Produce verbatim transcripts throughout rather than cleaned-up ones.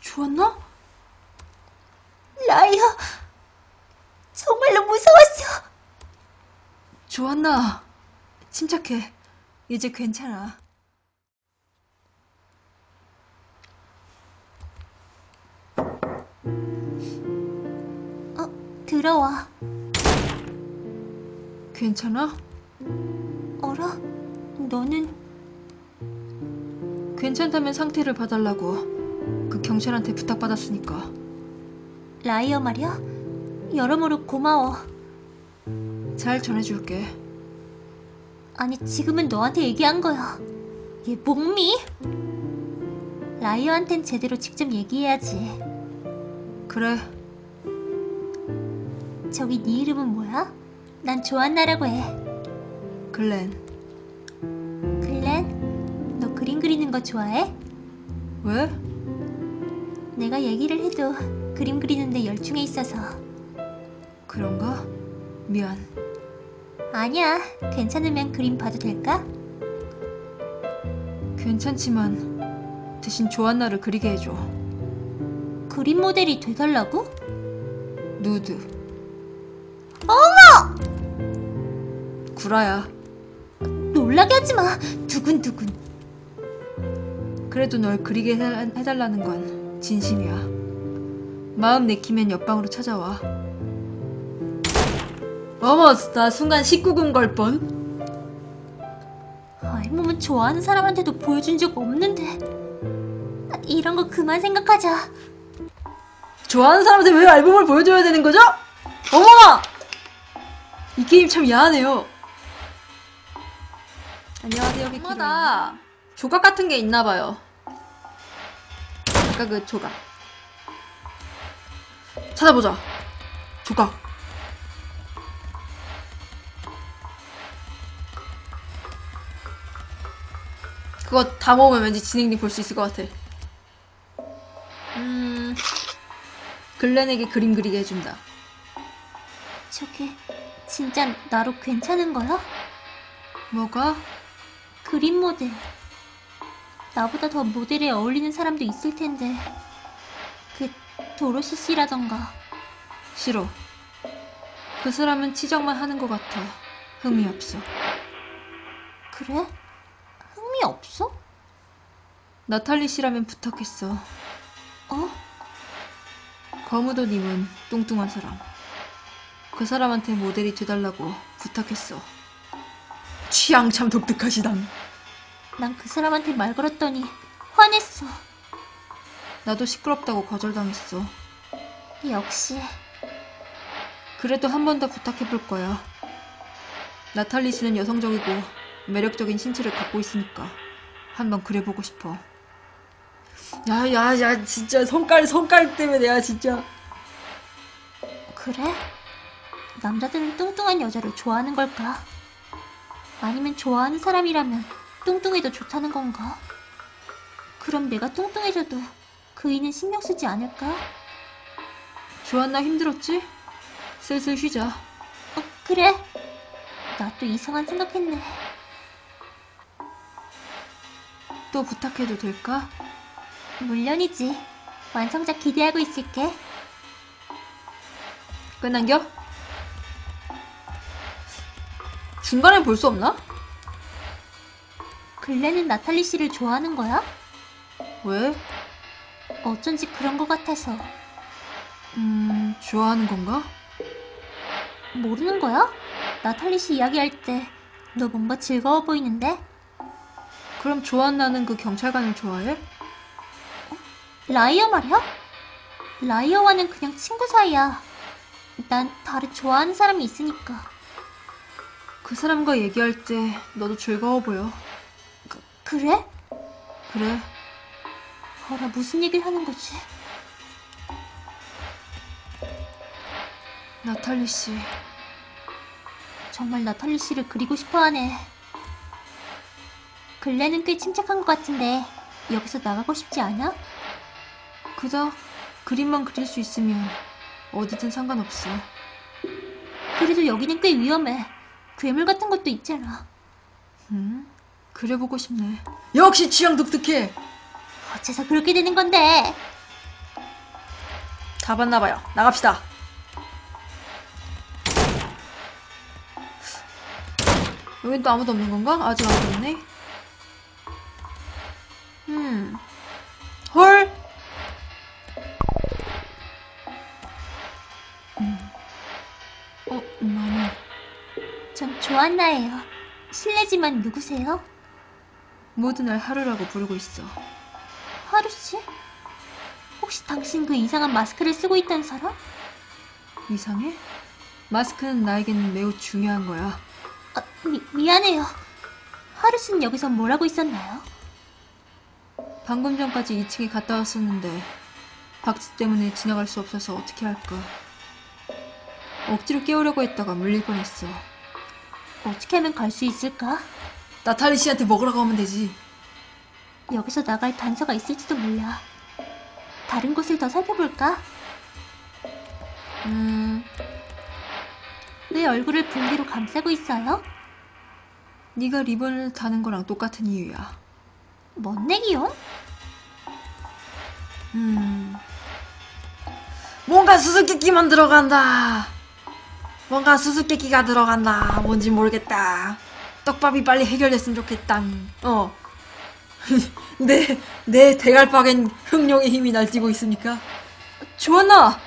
좋았나? 라이어, 정말로 무서웠어. 좋았나? 침착해. 이제 괜찮아. 어, 들어와. 괜찮아? 어라? 너는? 괜찮다면 상태를 봐달라고 그 경찰한테 부탁받았으니까. 라이어 말이야? 여러모로 고마워. 잘 전해줄게. 아니, 지금은 너한테 얘기한 거야. 얘 목미? 라이어한텐 제대로 직접 얘기해야지. 그래. 저기 네 이름은 뭐야? 난 조안나라고 해. 글렌. 글렌? 너 그림 그리는 거 좋아해? 왜? 내가 얘기를 해도 그림 그리는데 열중해 있어서. 그런가? 미안. 아니야, 괜찮으면 그림 봐도 될까? 괜찮지만 대신 조안나를 그리게 해줘. 그림 모델이 돼달라고? 누드. 어머! 구라야. 놀라게 하지 마. 두근두근. 그래도 널 그리게 해달- 해달라는 건 진심이야. 마음 내키면 옆방으로 찾아와. 어머, 나 순간 십구 금 걸 뻔. 알몸은 좋아하는 사람한테도 보여준 적 없는데. 이런 거 그만 생각하자. 좋아하는 사람한테 왜 앨범을 보여줘야 되는 거죠? 어머나! 이 게임 참 야하네요. 안녕하세요, 키키로. 나 조각 같은 게 있나봐요. 아까 그 조각. 찾아보자. 조각. 그거 다 먹으면 왠지 진행님 볼 수 있을 것 같아. 음... 글렌에게 그림 그리게 해준다. 저게 진짜 나로 괜찮은 거야? 뭐가? 그림 모델. 나보다 더 모델에 어울리는 사람도 있을 텐데. 그 도로시 씨라던가. 싫어. 그 사람은 치정만 하는 것 같아. 흥미 없어. 그래? 흥미 없어? 나탈리 씨라면 부탁했어. 어? 거무도님은 뚱뚱한 사람. 그 사람한테 모델이 돼달라고 부탁했어. 취향 참 독특하시당. 난 그 사람한테 말 걸었더니 화냈어. 나도 시끄럽다고 거절당했어. 역시. 그래도 한 번 더 부탁해볼 거야. 나탈리 씨는 여성적이고 매력적인 신체를 갖고 있으니까 한번 그려보고 싶어. 야, 야, 야, 진짜 성깔, 성깔 때문에 내가 진짜. 그래? 남자들은 뚱뚱한 여자를 좋아하는 걸까? 아니면 좋아하는 사람이라면 뚱뚱해도 좋다는 건가? 그럼 내가 뚱뚱해져도 그이는 신경 쓰지 않을까? 조안나 힘들었지? 슬슬 쉬자. 어, 그래. 나 또 이상한 생각했네. 또 부탁해도 될까? 물론이지. 완성작 기대하고 있을게. 끝난겨? 중간에 볼 수 없나? 글렌은 나탈리 씨를 좋아하는 거야? 왜? 어쩐지 그런 거 같아서. 음... 좋아하는 건가? 모르는 거야? 나탈리 씨 이야기할 때 너 뭔가 즐거워 보이는데? 그럼 조안나는 그 경찰관을 좋아해? 라이어 말이야? 라이어와는 그냥 친구 사이야. 난 다른 좋아하는 사람이 있으니까. 그 사람과 얘기할 때 너도 즐거워 보여. 그, 그래? 그래. 어라, 무슨 얘기를 하는 거지? 나탈리 씨. 정말 나탈리 씨를 그리고 싶어하네. 글렌은 꽤 침착한 것 같은데 여기서 나가고 싶지 않아? 그저 그림만 그릴 수 있으면 어디든 상관없어. 그래도 여기는 꽤 위험해. 괴물 같은 것도 있잖아. 음? 그려보고 싶네. 역시 취향 독특해. 어째서 그렇게 되는 건데? 잡았나봐요. 나갑시다. 여긴 또 아무도 없는 건가? 아직 아무도 없네. 음. 헐! 음. 어, 나는. 전 조안나예요. 실례지만 누구세요? 모두 날 하루라고 부르고 있어. 하루씨? 혹시 당신 그 이상한 마스크를 쓰고 있던 사람? 이상해? 마스크는 나에겐 매우 중요한 거야. 아, 미, 미안해요. 하루씨는 여기서 뭘 하고 있었나요? 방금 전까지 이 층에 갔다 왔었는데 박쥐 때문에 지나갈 수 없어서 어떻게 할까. 억지로 깨우려고 했다가 물릴 뻔했어. 어떻게 하면 갈 수 있을까? 나탈리 씨한테 먹으라고 하면 되지. 여기서 나갈 단서가 있을지도 몰라. 다른 곳을 더 살펴볼까? 음... 왜 얼굴을 붕대로 감싸고 있어요? 네가 리본을 다는 거랑 똑같은 이유야. 뭔 내기요? 음... 뭔가 수수께끼만 들어간다. 뭔가 수수께끼가 들어간다. 뭔지 모르겠다. 떡밥이 빨리 해결됐으면 좋겠다. 어. 내, 내 대갈박엔 흥룡의 힘이 날뛰고 있습니까? 조안나!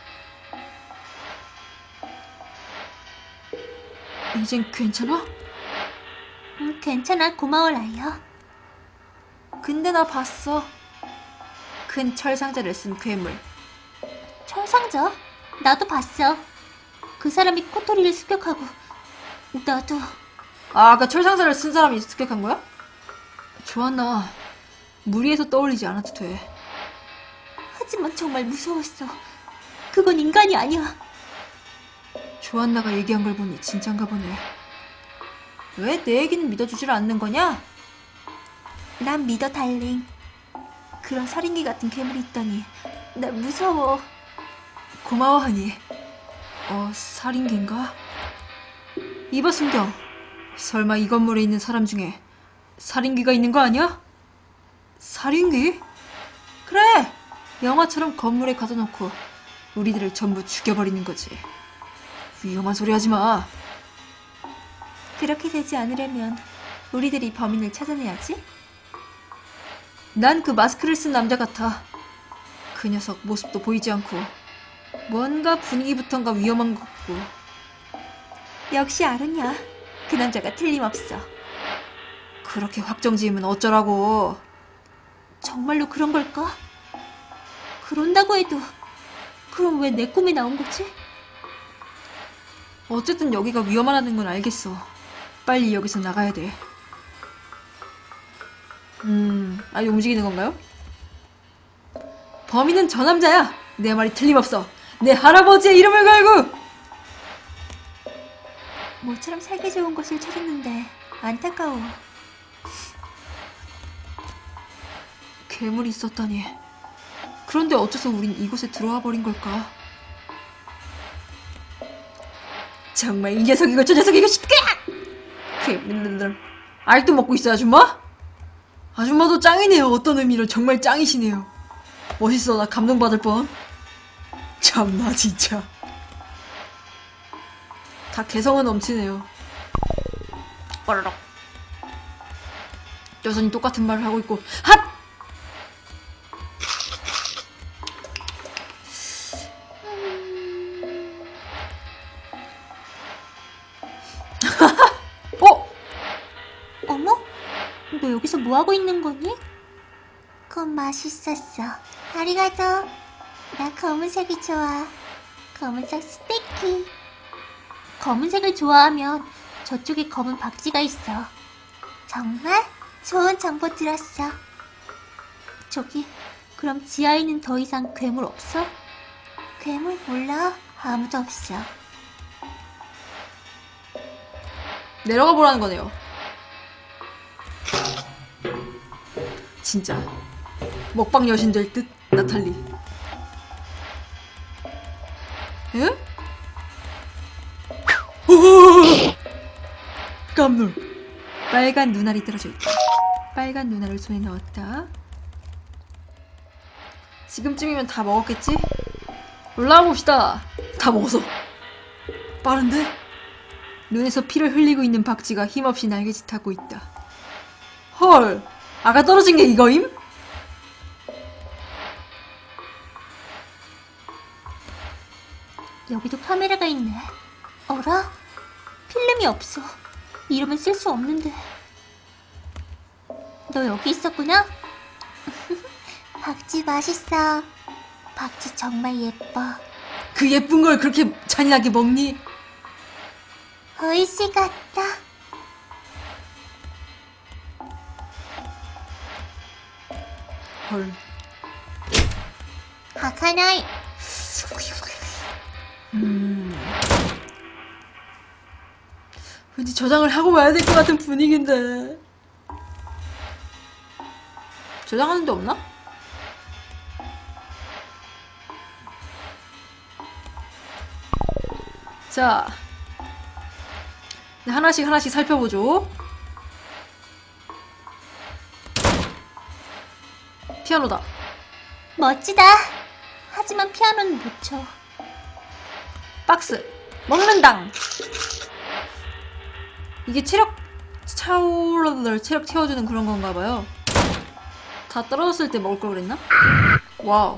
이젠 괜찮아? 응, 괜찮아. 고마워, 라이어. 근데 나 봤어. 큰 철상자를 쓴 괴물. 철상자? 나도 봤어. 그 사람이 코토리를 습격하고 나도. 아, 아까 철상자를 쓴 사람이 습격한 거야? 조안나, 무리해서 떠올리지 않아도 돼. 하지만 정말 무서웠어. 그건 인간이 아니야. 조안나가 얘기한 걸 보니 진짠가 보네. 왜 내 얘기는 믿어주질 않는 거냐? 난 믿어, 달링. 그런 살인귀 같은 괴물이 있다니. 나 무서워. 고마워, 하니. 어, 살인귀인가? 이봐, 순경. 설마 이 건물에 있는 사람 중에 살인귀가 있는 거 아니야? 살인귀? 그래! 영화처럼 건물에 가둬놓고 우리들을 전부 죽여버리는 거지. 위험한 소리 하지 마. 그렇게 되지 않으려면 우리들이 범인을 찾아내야지. 난 그 마스크를 쓴 남자 같아. 그 녀석 모습도 보이지 않고 뭔가 분위기부턴가 위험한 것 같고. 역시 아르냐. 그 남자가 틀림없어. 그렇게 확정지으면 어쩌라고. 정말로 그런 걸까? 그런다고 해도 그럼 왜 내 꿈에 나온 거지? 어쨌든 여기가 위험하다는 건 알겠어. 빨리 여기서 나가야 돼. 음... 아니 움직이는 건가요? 범인은 저 남자야! 내 말이 틀림없어. 내 할아버지의 이름을 걸고! 모처럼 살기 좋은 곳을 찾았는데 안타까워. 괴물이 있었다니. 그런데 어째서 우린 이곳에 들어와 버린 걸까? 정말 이 녀석이고 저 녀석이고 싶게! 괴물들 알도 먹고 있어, 아줌마? 아줌마도 짱이네요. 어떤 의미로 정말 짱이시네요. 멋있어. 나 감동받을 뻔. 참나 진짜. 다 개성은 넘치네요. 빠라락. 여전히 똑같은 말을 하고 있고. 핫! 어? 어머? 너 여기서 뭐하고 있는 거니? 그건 맛있었어. 아리가또. 나 검은색이 좋아. 검은색 스테이키. 검은색을 좋아하면 저쪽에 검은 박쥐가 있어. 정말? 좋은 정보 들었어. 저기, 그럼 지하에는 더 이상 괴물 없어? 괴물 몰라. 아무도 없어. 내려가 보라는 거네요. 진짜 먹방 여신 될 듯. 나탈리. 에? 오! 깜놀. 빨간 눈알이 떨어져 있다. 빨간 눈알을 손에 넣었다. 지금쯤이면 다 먹었겠지? 올라가 봅시다. 다 먹었어. 빠른데? 눈에서 피를 흘리고 있는 박쥐가 힘없이 날개짓하고 있다. 헐, 아까 떨어진 게 이거임? 여기도 카메라가 있네. 어라? 필름이 없어. 이러면 쓸 수 없는데. 너 여기 있었구나? 박쥐 맛있어. 박쥐 정말 예뻐. 그 예쁜 걸 그렇게 잔인하게 먹니? 의시 같다. 헐. 하카나이. 음. 왠지 저장을 하고 와야 될 것 같은 분위기인데. 저장하는 데 없나? 자, 네, 하나씩 하나씩 살펴보죠. 피아노다. 멋지다. 하지만 피아노는 못 쳐. 박스. 먹는당. 이게 체력 차오르들 체력 채워주는 그런 건가 봐요. 다 떨어졌을 때 먹을 걸 그랬나? 와우.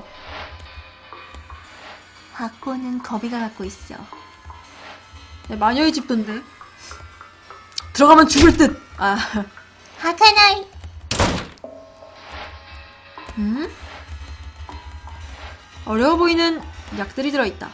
악보는 거비가 갖고 있어. 네, 마녀의 집던데. 들어가면 죽을 듯. 아. 하카나이. 음? 어려워 보이는 약들이 들어있다.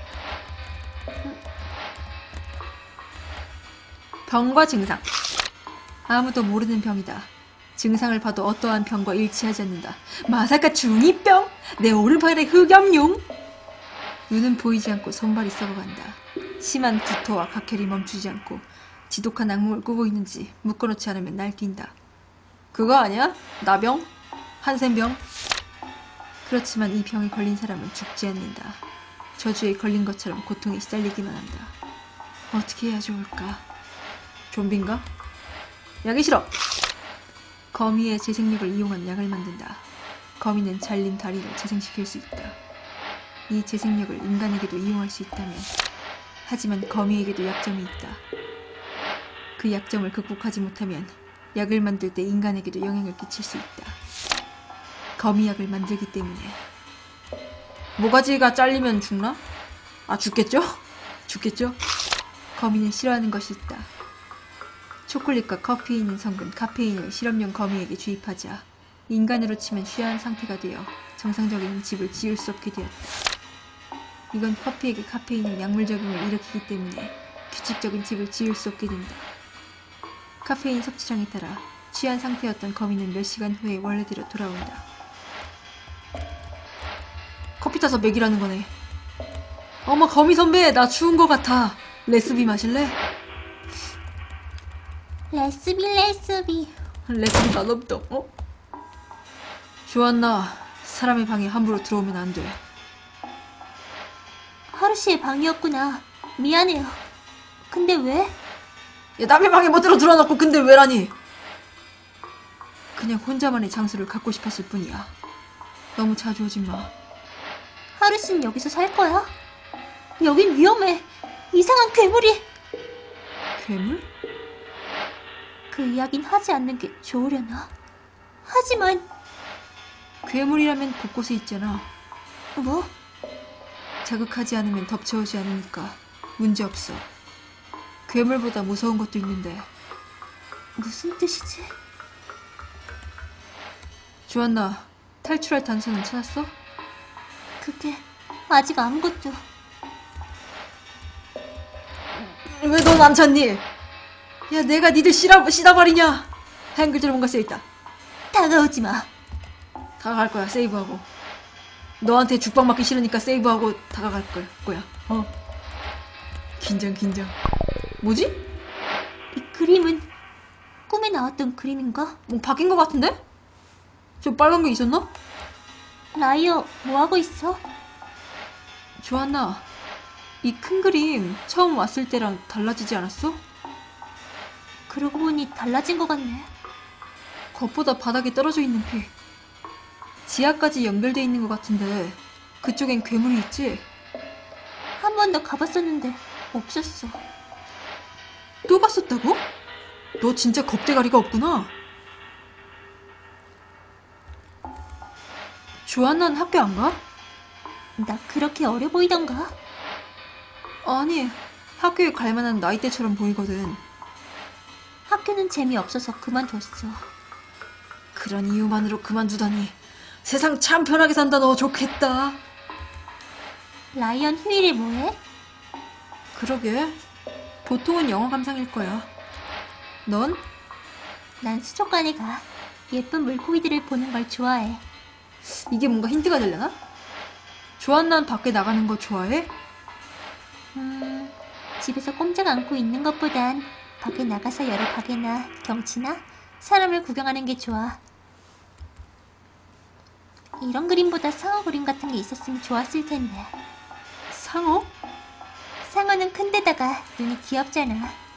병과 증상. 아무도 모르는 병이다. 증상을 봐도 어떠한 병과 일치하지 않는다. 마사카 중이병? 내 오른팔에 흑염룡? 눈은 보이지 않고 손발이 썩어간다. 심한 구토와 각혈이 멈추지 않고 지독한 악몽을 꾸고 있는지 묶어놓지 않으면 날뛴다. 그거 아니야? 나병? 한센병? 그렇지만 이 병에 걸린 사람은 죽지 않는다. 저주에 걸린 것처럼 고통에 시달리기만 한다. 어떻게 해야 좋을까? 좀비인가? 약이 싫어! 거미의 재생력을 이용한 약을 만든다. 거미는 잘린 다리를 재생시킬 수 있다. 이 재생력을 인간에게도 이용할 수 있다면, 하지만 거미에게도 약점이 있다. 그 약점을 극복하지 못하면 약을 만들 때 인간에게도 영향을 끼칠 수 있다. 거미약을 만들기 때문에. 모가지가 잘리면 죽나? 아, 죽겠죠? 죽겠죠? 거미는 싫어하는 것이 있다. 초콜릿과 커피에 있는 성분 카페인을 실험용 거미에게 주입하자 인간으로 치면 취한 상태가 되어 정상적인 집을 지을 수 없게 되었다. 이건 커피에게 카페인은 약물 작용을 일으키기 때문에 규칙적인 집을 지을 수 없게 된다. 카페인 섭취량에 따라 취한 상태였던 거미는 몇 시간 후에 원래대로 돌아온다. 커피 타서 먹이라는 거네. 어머, 거미 선배, 나 추운 거 같아. 레스비 마실래? 레스비 레스비. 레스비 맛없다. 어? 조안나, 사람의 방에 함부로 들어오면 안 돼. 하루씨의 방이었구나. 미안해요. 근데 왜? 야, 남의 방에 멋대로 들어놓고 근데 왜라니? 그냥 혼자만의 장소를 갖고 싶었을 뿐이야. 너무 자주 오지 마. 하루씨는 여기서 살 거야? 여긴 위험해. 이상한 괴물이. 괴물? 그 이야긴 하지 않는 게 좋으려나? 하지만 괴물이라면 곳곳에 있잖아. 뭐? 자극하지 않으면 덮쳐오지 않으니까 문제없어. 괴물보다 무서운 것도 있는데. 무슨 뜻이지? 조안나, 탈출할 단서는 찾았어? 그게 아직 아무것도. 왜 넌 안 찾니? 야, 내가 니들 씻어, 씻어버리냐? 하얀 글자로 뭔가 써있다. 다가오지 마. 다가갈 거야, 세이브하고. 너한테 죽방 맞기 싫으니까 세이브하고 다가갈 거야. 거야. 어. 긴장, 긴장. 뭐지? 이 그림은 꿈에 나왔던 그림인가? 뭐 바뀐 거 같은데? 저 빨간 게 있었나? 라이어, 뭐하고 있어? 조안나, 이 큰 그림 처음 왔을 때랑 달라지지 않았어? 그러고 보니 달라진 것 같네. 겉보다 바닥에 떨어져 있는 피. 지하까지 연결돼 있는 것 같은데 그쪽엔 괴물이 있지? 번 더 가봤었는데 없었어. 또 갔었다고? 너 진짜 겁대가리가 없구나. 조한나는 학교 안 가? 나 그렇게 어려 보이던가? 아니, 학교에 갈 만한 나이대처럼 보이거든. 학교는 재미없어서 그만뒀어. 그런 이유만으로 그만두다니. 세상 참 편하게 산다. 너 좋겠다. 라이언 휴일에 뭐해? 그러게. 보통은 영화 감상일 거야. 넌? 난 수족관에 가. 예쁜 물고기들을 보는 걸 좋아해. 이게 뭔가 힌트가 되려나? 조한나는 밖에 나가는 거 좋아해? 음, 집에서 꼼짝 않고 있는 것보단 밖에 나가서 여러 가게나 경치나 사람을 구경하는 게 좋아. 이런 그림보다 상어 그림 같은 게 있었으면 좋았을 텐데. 상어? 상어는 큰데다가 눈이 귀엽잖아.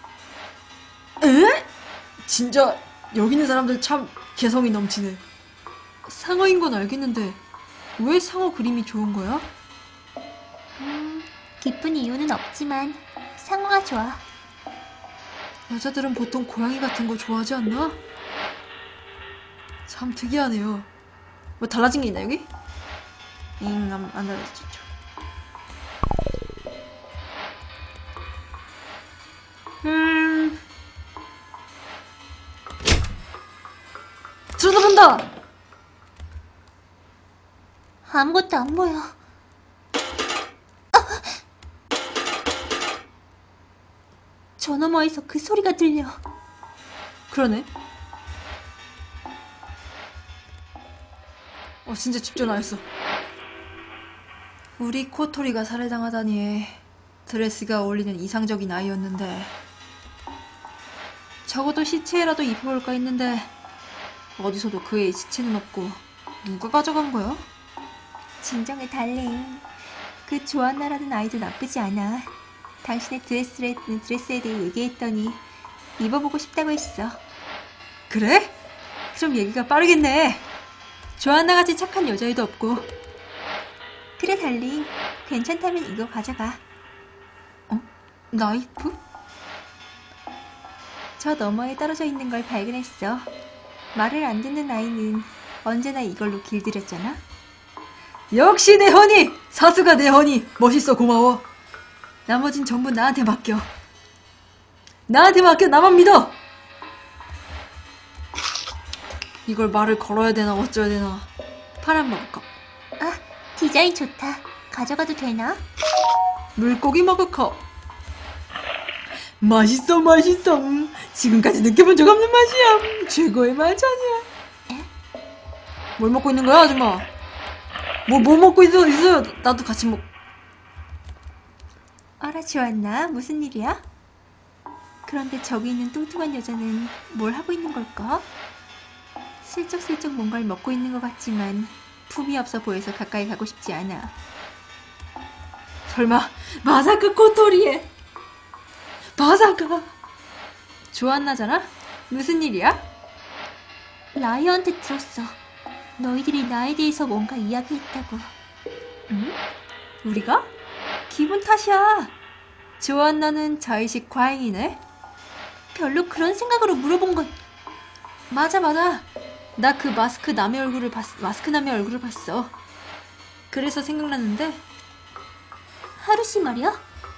에? 진짜 여기 있는 사람들 참 개성이 넘치네. 상어인 건 알겠는데 왜 상어 그림이 좋은 거야? 음, 기쁜 이유는 없지만 상어가 좋아. 여자들은 보통 고양이 같은 거 좋아하지 않나? 참 특이하네요. 뭐 달라진 게 있나 여기? 잉, 안, 안 달라졌죠. 음... 쳐다본다! 아무것도 안 보여. 저 너머에서 그 소리가 들려. 그러네. 어, 진짜 집중 안 했어. 우리 코토리가 살해당하다니. 드레스가 어울리는 이상적인 아이였는데. 적어도 시체라도 입혀볼까 했는데 어디서도 그의 시체는 없고 누가 가져간 거야? 진정해 달링. 그 조안나라는 아이도 나쁘지 않아. 당신의 드레스에, 드레스에 대해 얘기했더니 입어보고 싶다고 했어. 그래? 그럼 얘기가 빠르겠네. 조안나같이 착한 여자애도 없고. 그래 달링. 괜찮다면 이거 가져가. 어? 나이프? 저 너머에 떨어져 있는 걸 발견했어. 말을 안 듣는 아이는 언제나 이걸로 길들였잖아. 역시 내 허니! 사수가 내 허니! 멋있어, 고마워. 나머진 전부 나한테 맡겨. 나한테 맡겨. 나만 믿어. 이걸 말을 걸어야 되나 어쩌야 되나. 파란 머그컵. 아, 디자인 좋다. 가져가도 되나? 물고기 머그컵. 맛있어 맛있어. 음, 지금까지 느껴본 적 없는 맛이야. 음, 최고의 맛이야. 뭘 먹고 있는 거야 아줌마? 뭐, 뭐 먹고 있어, 있어요. 나도 같이 먹. 알아 조안나. 무슨 일이야? 그런데 저기 있는 뚱뚱한 여자는 뭘 하고 있는 걸까? 슬쩍슬쩍 뭔가를 먹고 있는 것 같지만 품이 없어 보여서 가까이 가고 싶지 않아. 설마 마사카 코토리에. 마사카. 조안나잖아? 무슨 일이야? 라이언한테 들었어. 너희들이 나에 대해서 뭔가 이야기했다고. 응? 우리가? 기분 탓이야. 조안나는 자의식 과잉이네. 별로 그런 생각으로 물어본 건. 맞아 맞아. 나 그 마스크 남의 얼굴을 봤 마스크 남의 얼굴을 봤어. 그래서 생각났는데. 하루씨 말이야?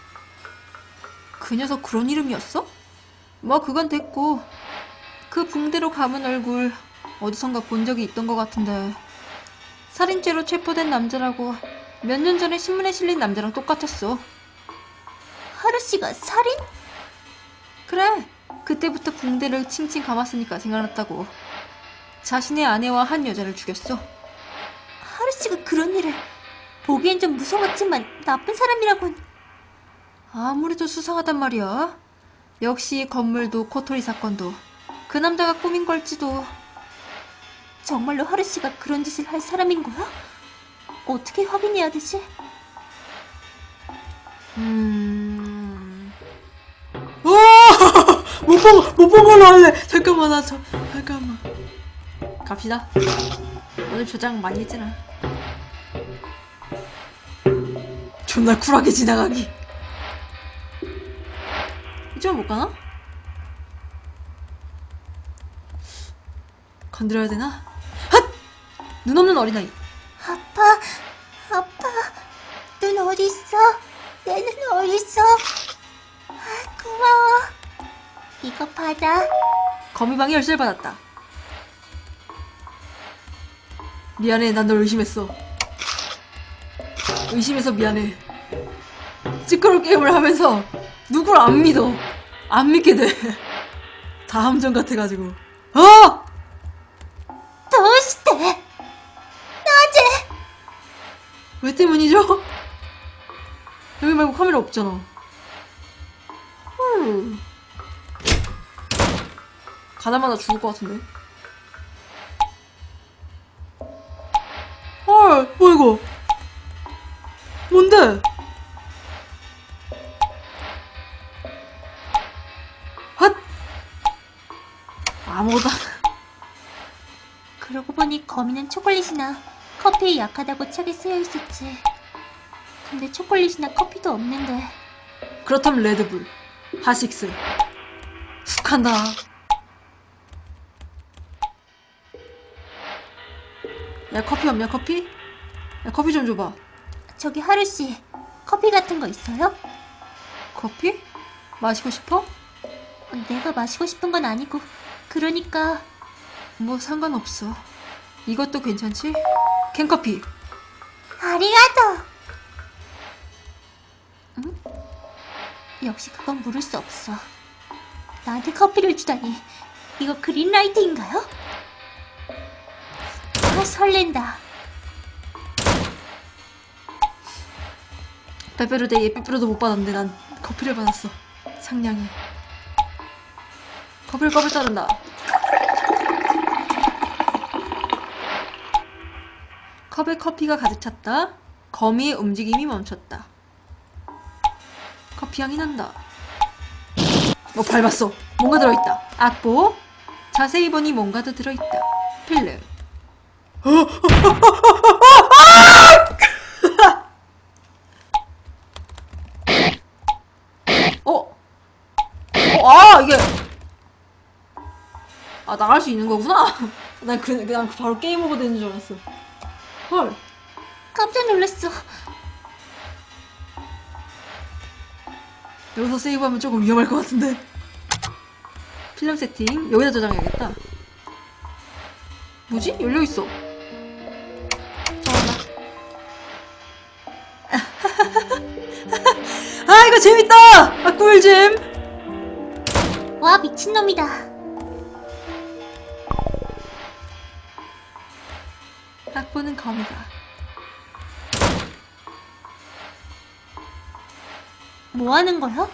그 녀석 그런 이름이었어? 뭐 그건 됐고 그 붕대로 감은 얼굴 어디선가 본 적이 있던 것 같은데 살인죄로 체포된 남자라고 몇 년 전에 신문에 실린 남자랑 똑같았어. 하루씨가 살인? 그래. 그때부터 붕대를 칭칭 감았으니까 생각났다고. 자신의 아내와 한 여자를 죽였어. 하루씨가 그런 일을. 보기엔 좀 무서웠지만 나쁜 사람이라곤. 아무래도 수상하단 말이야. 역시 건물도 코토리 사건도 그 남자가 꾸민 걸지도. 정말로 하루씨가 그런 짓을 할 사람인 거야? 어떻게 확인해야 되지? 음... 오! 못 본, 못 본 걸로 할래. 잠깐만, 나 저, 잠깐만. 갑시다. 오늘 조장 많이 했잖아. 존나 쿨하게 지나가기. 이쪽은 못 가나? 건드려야 되나? 핫! 눈 없는 어린아이. 아빠, 아빠, 눈 어딨어? 내 눈 어딨어? 아, 고마워. 이거 받아. 거미방이 열쇠를 받았다. 미안해, 난 널 의심했어. 의심해서 미안해. 찌끄러운 게임을 하면서 누굴 안 믿어. 안 믿게 돼. 다 함정 같아가지고. 어! どうして? 나제? 왜 때문이죠? 여기 말고 카메라 없잖아. 헐. 가다마다 죽을 것 같은데. 헐, 뭐 이거? 뭔데? 핫! 아무거나. 그러고 보니 거미는 초콜릿이나 커피에 약하다고 책에 쓰여 있었지. 근데 초콜릿이나 커피도 없는데. 그렇다면 레드불, 하식스. 훅 한다. 야, 커피 없냐, 커피? 야, 커피 좀 줘봐. 저기 하루씨, 커피 같은 거 있어요? 커피? 마시고 싶어? 내가 마시고 싶은 건 아니고, 그러니까. 뭐 상관없어. 이것도 괜찮지? 캔커피. 아리가또. 응? 역시 그건 물을 수 없어. 나한테 커피를 주다니. 이거 그린라이트인가요? 아, 설렌다. 빼빼로데이에 빼빼로도 못 받았는데 난 커피를 받았어. 상냥해. 커피를 껍을 자른다. 컵에 커피가 가득 찼다. 거미의 움직임이 멈췄다. 커피 향이 난다. 어, 밟았어. 뭔가 들어있다. 악보. 자세히 보니 뭔가도 들어있다. 필름. 어? 어, 아, 이게. 아, 나갈 수 있는 거구나? 난 그, 난 바로 게임 오버 되는 줄 알았어. 헐. 깜짝 놀랐어. 여기서 세이브하면 조금 위험할 것 같은데. 필름 세팅. 여기다 저장해야겠다. 뭐지? 열려있어. 잠깐만. 아, 이거 재밌다! 아, 꿀잼! 와, 미친놈이다. 악보는 거미가. 뭐 하는 거야?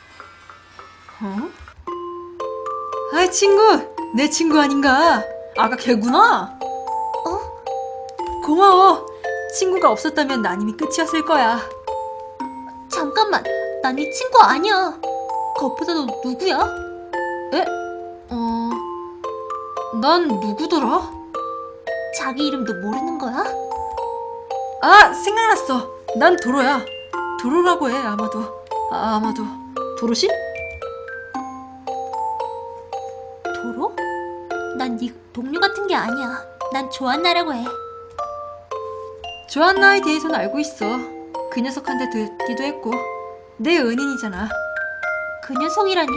어? 아이, 친구! 내 친구 아닌가? 아까 걔구나? 어? 고마워. 친구가 없었다면 난 이미 끝이었을 거야. 잠깐만, 난 네 친구 아니야. 그것보다 너 누구야? 에? 어... 난 누구더라? 자기 이름도 모르는 거야? 아, 생각났어. 난 도로야. 도로라고 해, 아마도. 아, 아마도. 도로시? 도로? 난 네 동료 같은 게 아니야. 난 조안나라고 해. 조안나에 대해서는 알고 있어. 그 녀석한테 듣기도 했고. 내 은인이잖아. 그 녀석이라니?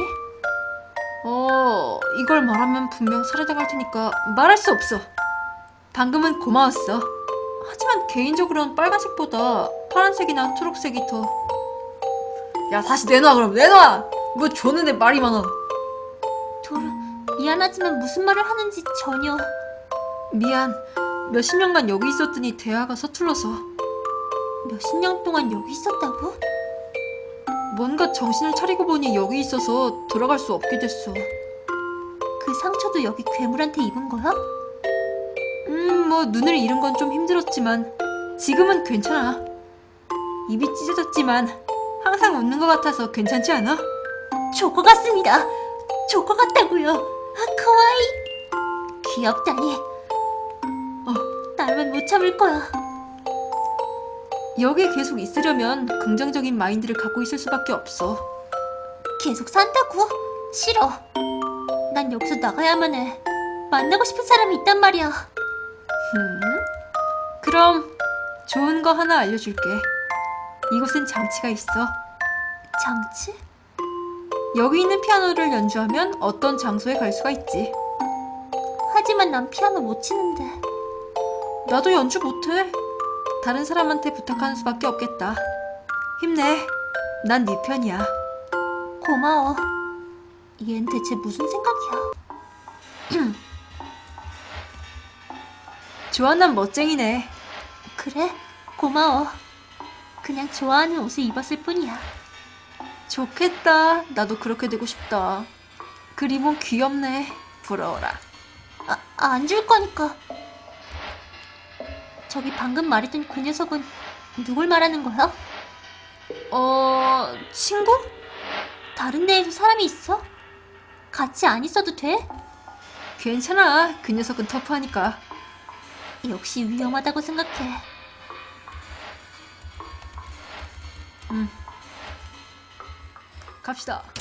어... 이걸 말하면 분명 살해당할 테니까 말할 수 없어. 방금은 고마웠어. 하지만 개인적으로는 빨간색보다 파란색이나 초록색이 더... 야, 다시 내놔, 그럼 내놔! 뭐 줬는데 말이 많아. 도로, 미안하지만 무슨 말을 하는지 전혀. 미안. 몇십 년간 여기 있었더니 대화가 서툴러서. 몇십 년 동안 여기 있었다고? 뭔가 정신을 차리고 보니 여기 있어서 돌아갈 수 없게 됐어. 그 상처도 여기 괴물한테 입은 거야? 음, 뭐 눈을 잃은 건 좀 힘들었지만 지금은 괜찮아. 입이 찢어졌지만 항상 웃는 것 같아서 괜찮지 않아? 조커 같습니다. 조커 같다고요. 아, 카와이. 귀엽다니. 어, 나라면 못 참을 거야. 여기에 계속 있으려면 긍정적인 마인드를 갖고 있을 수밖에 없어. 계속 산다고? 싫어. 난 여기서 나가야만 해. 만나고 싶은 사람이 있단 말이야. 음? 그럼 좋은 거 하나 알려줄게. 이곳엔 장치가 있어. 장치? 여기 있는 피아노를 연주하면 어떤 장소에 갈 수가 있지. 하지만 난 피아노 못 치는데. 나도 연주 못해. 다른 사람한테 부탁하는 수밖에 없겠다. 힘내. 난 네 편이야. 고마워. 얜 대체 무슨 생각이야? 조아난 멋쟁이네. 그래? 고마워. 그냥 좋아하는 옷을 입었을 뿐이야. 좋겠다. 나도 그렇게 되고 싶다. 그 리본 귀엽네. 부러워라. 아, 안 줄 거니까. 저기 방금 말했던 그 녀석은 누굴 말하는 거야? 어... 친구? 다른 데에도 사람이 있어? 같이 안 있어도 돼? 괜찮아. 그 녀석은 터프하니까. 역시 위험하다고 생각해. 응. 갑시다.